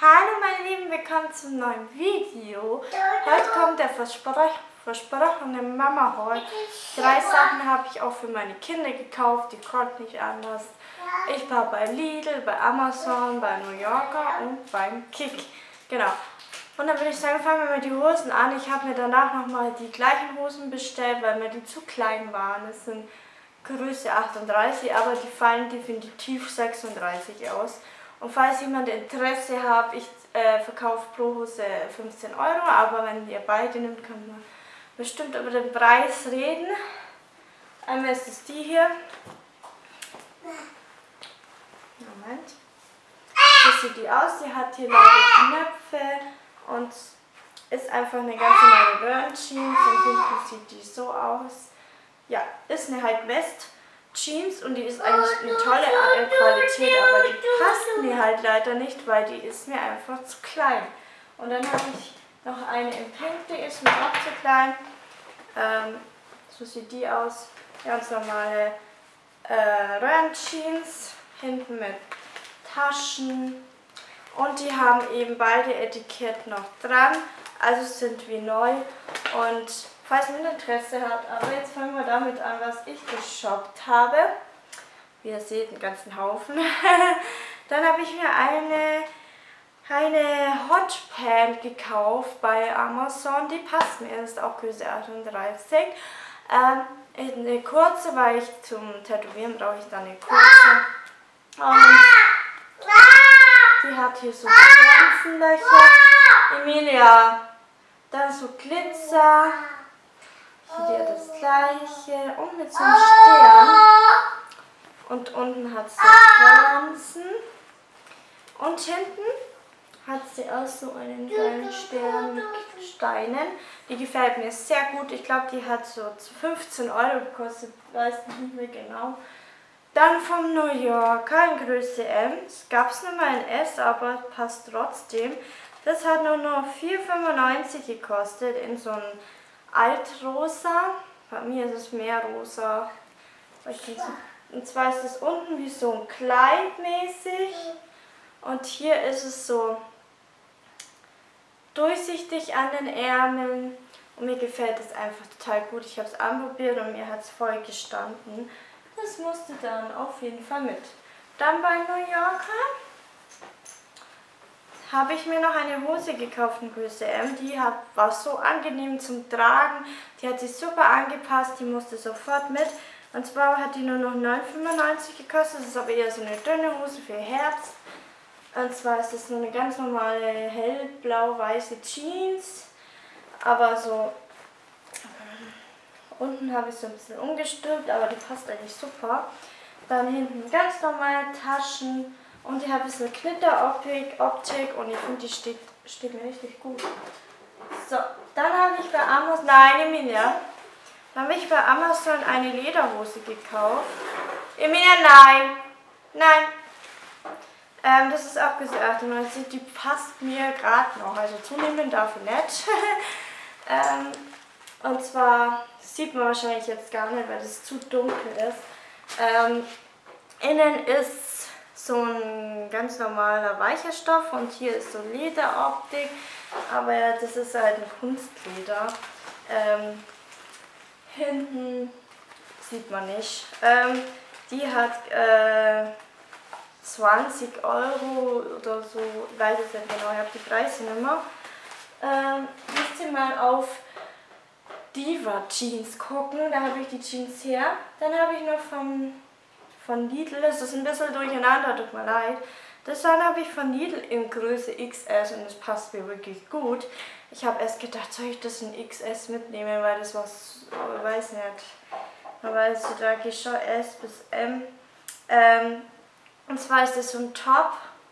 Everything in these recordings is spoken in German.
Hallo meine Lieben, willkommen zum neuen Video. Heute kommt der versprochene Mama-Haul. 3 Sachen habe ich auch für meine Kinder gekauft, die konnten nicht anders. Ich war bei Lidl, bei Amazon, bei New Yorker und beim Kick. Genau. Und dann würde ich sagen, fangen wir mit die Hosen an. Ich habe mir danach nochmal die gleichen Hosen bestellt, weil mir die zu klein waren. Das sind Größe 38, aber die fallen definitiv 36 aus. Und falls jemand Interesse hat, ich verkaufe pro Hose 15 €, aber wenn ihr beide nimmt, kann man bestimmt über den Preis reden. Einmal ist es die hier. Moment. So sieht die aus. Die hat hier leider Knöpfe und ist einfach eine ganz normale Röhrenjeans. Und hinten sieht die so aus. Ja, ist eine High-West Jeans und die ist eigentlich eine tolle Qualität, aber die passt mir halt leider nicht, weil die ist mir einfach zu klein. Und dann habe ich noch eine in Pink, die ist mir auch zu klein. So sieht die aus. Ganz normale Röhrenjeans, hinten mit Taschen. Und die haben eben beide Etiketten noch dran, also sind wie neu. Und falls ihr Interesse habt, aber jetzt fangen wir damit an, was ich geshoppt habe. Wie ihr seht, einen ganzen Haufen. Dann habe ich mir eine Hotpant gekauft bei Amazon, die passt mir, das ist auch Größe 38. Eine kurze, weil ich zum Tätowieren brauche ich dann eine kurze. Und die hat hier so Sternlöcher. Emilia, dann so Glitzer. Hier das gleiche und mit so einem Stern. Und unten hat sie Pflanzen. Und hinten hat sie auch so einen kleinen Stern mit Steinen. Die gefällt mir sehr gut. Ich glaube, die hat so 15 € gekostet. Weiß nicht mehr genau. Dann vom New Yorker in Größe M. Es gab es nur mal in S, aber passt trotzdem. Das hat nur noch 4,95 € gekostet in so einem Altrosa. Bei mir ist es mehr rosa. Und zwar ist es unten wie so ein Kleid mäßig. Und hier ist es so durchsichtig an den Ärmeln. Und mir gefällt es einfach total gut. Ich habe es anprobiert und mir hat es voll gestanden. Das musste dann auf jeden Fall mit. Dann bei New Yorker habe ich mir noch eine Hose gekauft in Größe M. Die war so angenehm zum Tragen. Die hat sich super angepasst. Die musste sofort mit. Und zwar hat die nur noch 9,95 € gekostet. Das ist aber eher so eine dünne Hose für Herbst. Und zwar ist das so eine ganz normale hellblau-weiße Jeans. Aber so unten habe ich so ein bisschen umgestülpt, aber die passt eigentlich super. Dann hinten ganz normale Taschen und die hat ein bisschen Knitteroptik und ich finde, die steht mir richtig gut. So, dann habe ich bei Amazon, dann habe ich bei Amazon eine Lederhose gekauft. Emilia, nein. Das ist auch gesagt, man sieht, die passt mir gerade noch, also zunehmen darf ich nicht. Und zwar sieht man wahrscheinlich jetzt gar nicht, weil es zu dunkel ist. Innen ist so ein ganz normaler weicher Stoff und hier ist so Lederoptik, aber das ist halt ein Kunstleder. Hinten sieht man nicht. Die hat 20 € oder so, ich weiß es nicht genau, ich habe die Preise nicht mehr. Müsst ihr mal auf Diva Jeans gucken, da habe ich die Jeans her. Dann habe ich noch von Lidl, das ist ein bisschen durcheinander, tut mir leid. Das habe ich von Lidl in Größe XS und das passt mir wirklich gut. Ich habe erst gedacht, soll ich das in XS mitnehmen, weil das was, ich weiß nicht. Aber es trage ich schon S bis M. Und zwar ist das so ein Top.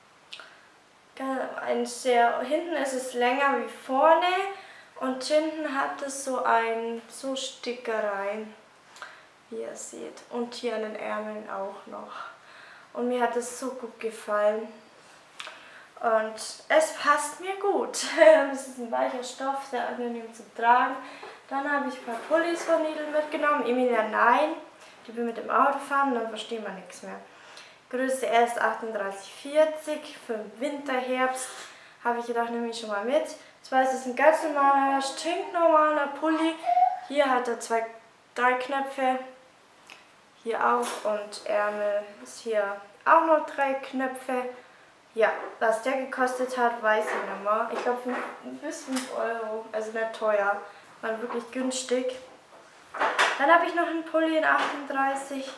Hinten ist es länger wie vorne. Und hinten hat es so Stickereien, wie ihr seht. Und hier an den Ärmeln auch noch. Und mir hat es so gut gefallen. Und es passt mir gut. Es ist ein weicher Stoff, sehr angenehm zu tragen. Dann habe ich ein paar Pullis von Lidl mitgenommen. Emilia, nein. Die will mit dem Auto fahren, dann verstehen wir nichts mehr. Größe S 38, 40 für Winter, Herbst. habe ich gedacht, nehme ich schon mal mit. Zwar ist es ein ganz normaler, stinknormaler Pulli. Hier hat er 3 Knöpfe. Hier auch und Ärmel ist hier auch noch 3 Knöpfe. Ja, was der gekostet hat, weiß ich nicht mehr. Ich glaube bis 5 Euro, also nicht teuer, war wirklich günstig. Dann habe ich noch einen Pulli in 38.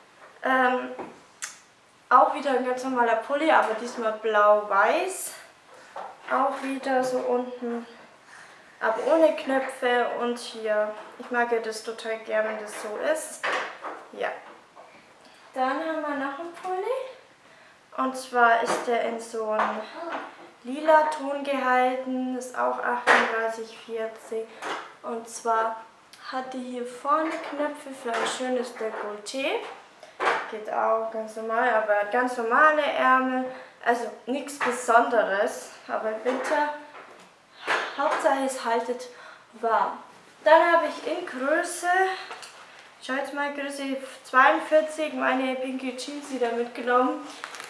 Auch wieder ein ganz normaler Pulli, aber diesmal blau-weiß. Auch wieder so unten, aber ohne Knöpfe und hier. Ich mag ja das total gerne, wenn das so ist. Ja. Dann haben wir noch einen Pulli. Und zwar ist der in so einem lila Ton gehalten. Ist auch 38,40. Und zwar hat die hier vorne Knöpfe für ein schönes Dekolleté. Geht auch ganz normal, aber ganz normale Ärmel. Also nichts Besonderes. Aber im Winter, Hauptsache es haltet warm. Dann habe ich in Größe, schau jetzt mal, Größe 42, meine pinke Jeans wieder mitgenommen.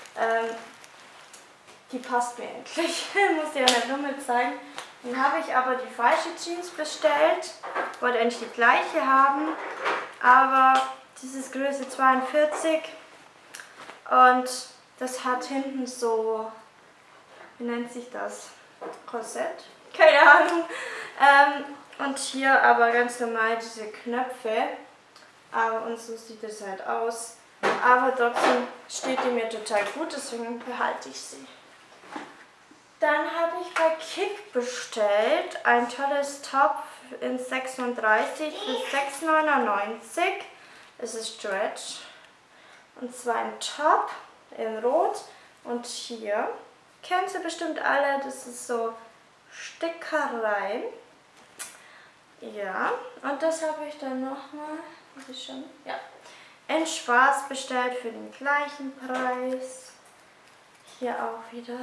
Die passt mir endlich. Muss ja nicht nur mit zeigen. Dann habe ich aber die falsche Jeans bestellt. Wollte eigentlich die gleiche haben. Aber das ist Größe 42. Und das hat hinten so, wie nennt sich das? Korsett? Keine Ahnung. Und hier aber ganz normal diese Knöpfe. Und so sieht es halt aus. Aber trotzdem steht die mir total gut, deswegen behalte ich sie. Dann habe ich bei Kick bestellt ein tolles Top in 36 für 6,99. Es ist Stretch. Und zwar ein Top in Rot. Und hier, kennt ihr bestimmt alle, das ist so Stickereien. Ja, und das habe ich dann nochmal, ja, in Schwarz bestellt für den gleichen Preis. Hier auch wieder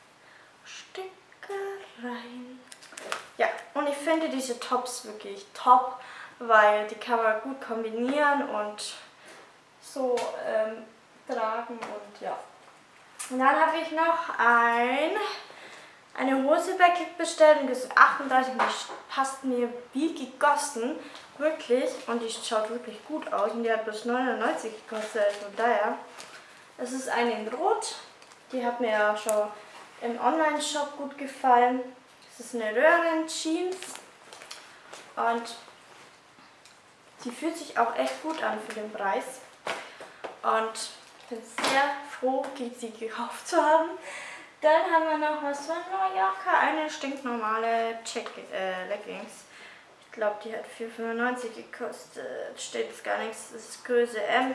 Stickereien. Ja, und ich finde diese Tops wirklich top, weil die kann man gut kombinieren und so tragen und ja. Und dann habe ich noch eine Hose bei Kick bestellt und die ist 38 und die passt mir wie gegossen, wirklich, und die schaut wirklich gut aus und die hat bis 99 gekostet, von daher. Es ist eine in Rot, die hat mir ja schon im Online-Shop gut gefallen. Es ist eine Röhren-Jeans und die fühlt sich auch echt gut an für den Preis und ich bin sehr froh, sie gekauft zu haben. Dann haben wir noch was von Mallorca, eine stinknormale Leggings. Ich glaube, die hat 4,95 gekostet. Steht jetzt gar nichts, das ist Größe M.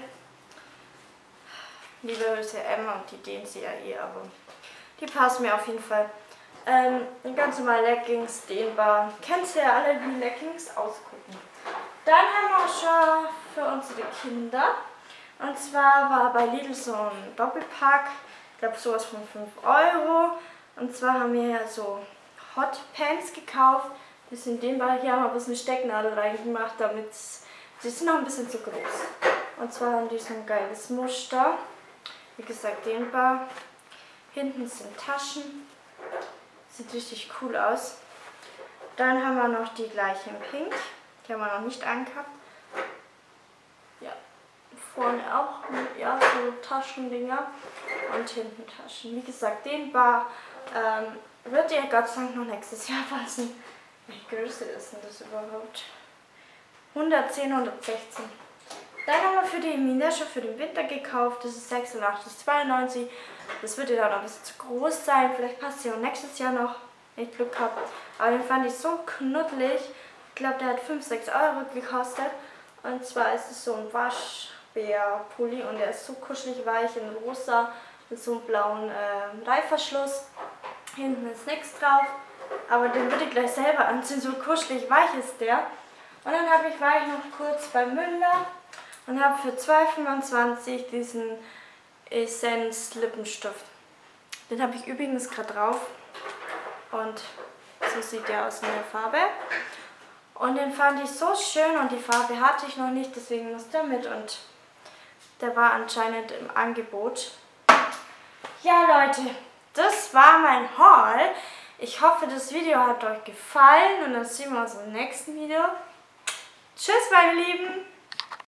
Liebe Größe M und die dehnt sie ja eh, aber die passen mir auf jeden Fall. Eine ganz normale Leggings, dehnbar. Kennt ihr ja alle, wie Leggings ausgucken. Dann haben wir auch schon für unsere Kinder. Und zwar war bei Lidl so ein Doppelpack. Ich glaube sowas von 5 Euro. Und zwar haben wir ja so Hot Pants gekauft. Die sind dehnbar. Hier haben wir ein bisschen Stecknadel reingemacht, damit die sind noch ein bisschen zu groß. Und zwar haben die so ein geiles Muster. Wie gesagt, dehnbar. Hinten sind Taschen. Sieht richtig cool aus. Dann haben wir noch die gleiche in Pink. Die haben wir noch nicht angehabt. Ja, vorne auch, ja, so Taschendinger und hinten Taschen. Wie gesagt, dehnbar. Wird ihr Gott sei Dank noch nächstes Jahr passen. Welche Größe ist denn das überhaupt? 110, 116. Dann haben wir für die Emina schon für den Winter gekauft. Das ist 86,92. Das wird ja dann noch ein bisschen zu groß sein. Vielleicht passt sie auch nächstes Jahr noch, wenn ich Glück habe. Aber den fand ich so knuddelig. Ich glaube, der hat 5, 6 Euro gekostet. Und zwar ist es so ein Waschbär-Pulli und der ist so kuschelig weich in rosa mit so einem blauen Reißverschluss. Hinten ist nichts drauf. Aber den würde ich gleich selber anziehen. So kuschelig weich ist der. Und dann war ich noch kurz bei Müller und habe für 2,25 diesen Essence Lippenstift. Den habe ich übrigens gerade drauf und so sieht der aus in der Farbe. Und den fand ich so schön und die Farbe hatte ich noch nicht, deswegen musste er mit und der war anscheinend im Angebot. Ja Leute, das war mein Haul. Ich hoffe, das Video hat euch gefallen und dann sehen wir uns im nächsten Video. Tschüss, meine Lieben!